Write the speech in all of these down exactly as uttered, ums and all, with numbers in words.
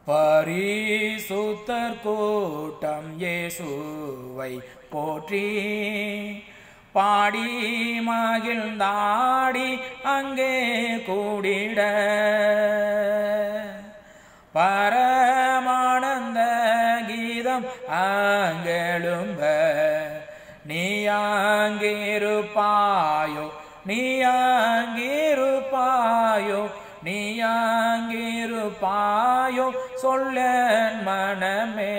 பரிசுத்தர் கூட்டம் இயேசுவை போற்றி பாடி மகிழ்ந்தாடி அங்கே கூடிட பரமானந்த கீதம் அங்கெழும்ப நீயாங்கிருப்பாயோ நீயாங்கிருப்பாயோ நீயாங்கிருப்பாயோ சொல்லன் மனமே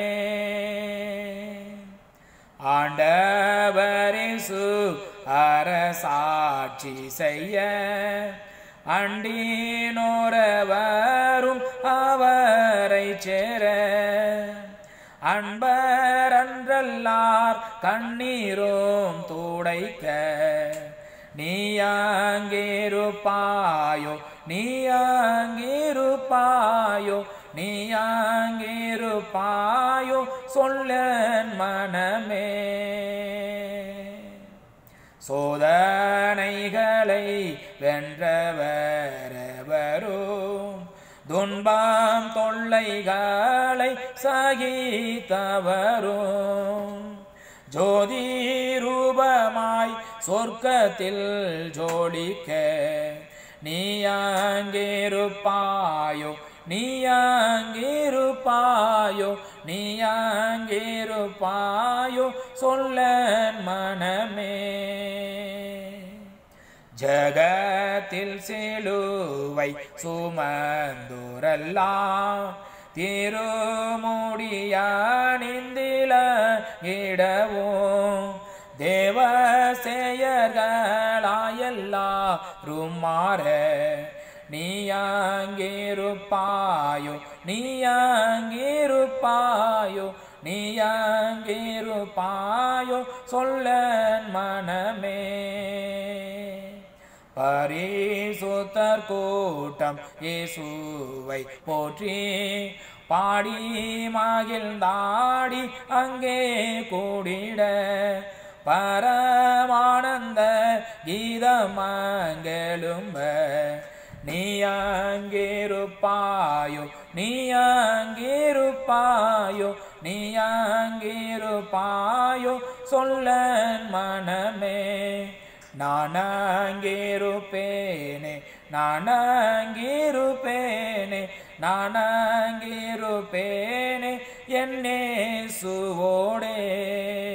ஆண்டவரிசு அரசாட்சி செய்ய அண்டினோரவரும் அவரை சேர அன்பரன்றல்லார் கண்ணீரும் துடைக்க நீயாங்கிருப்பாயோ நீயாங்கிருப்பாயோ நீயாங்கிருப்பாயோ சொல்லன் மனமே சோதனைகளை வென்றவரவரும் துன்பம் தொல்லைகளை சகித்தவரும் ஜோதி ரூபமாய் சொர்க்கத்தில் ஜோடிக்க நீயாங்கிருப்பாயோ நீயாங்கிருப்பாயோ நீயாங்கிருப்பாயோ சொல்லன் மனமே ஜகத்தில் சிலுவை சுமந்துரல்லாம் திருமுடியானிந்தில இடவும் தேவ செயர்களாயெல்லாரும் மாற நீயாங்கிருப்பாயோ நீயாங்கிருப்பாயோ நீயாங்கிருப்பாயோ சொல்லன் மனமே பரிசுத்தர் கூட்டம் இயேசுவை போற்றி பாடி மகிழ்ந்தாடி அங்கே கூடிட பரமானந்த கீதமங்கெழும்ப நீயாங்கிருப்பாயோ நீயாங்கிருப்பாயோ நீயாங்கிருப்பாயோ சொல்லன் மனமே நானாங்கிருப்பேனே நானாங்கிருப்பேனே நானாங்கிருப்பேனே என்னேசுவோடே